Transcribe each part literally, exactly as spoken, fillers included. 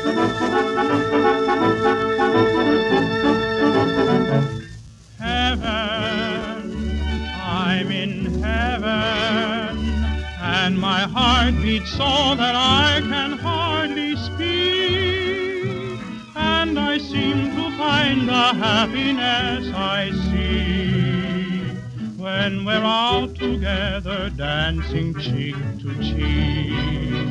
I'm in heaven, and my heart beats so that I can hardly speak, and I seem to find the happiness I see when we're out together dancing cheek to cheek.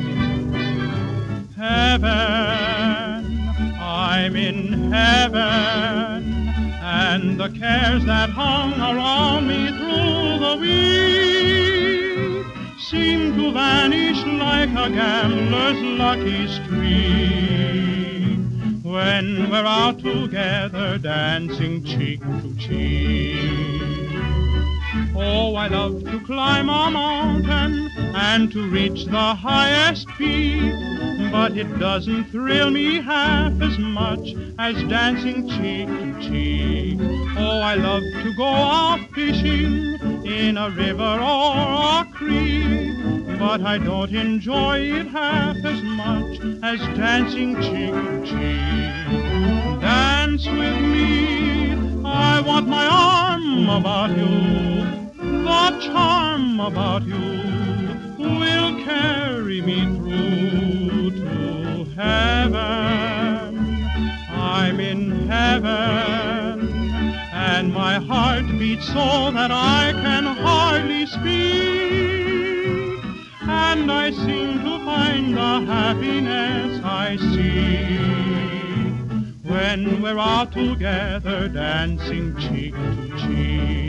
Heaven, I'm in heaven, and the cares that hung around me through the week seem to vanish like a gambler's lucky streak when we're out together dancing cheek to cheek. Oh, I love to climb a mountain and to reach the highest peak, but it doesn't thrill me half as much as dancing cheek to cheek. Oh, I love to go out fishing in a river or a creek, but I don't enjoy it half as much as dancing cheek to cheek. Dance with me, I want my arm about you. The charm about you will carry me through to heaven. I'm in heaven, and my heart beats so that I can hardly speak, and I seem to find the happiness I seek when we're out together dancing cheek to cheek.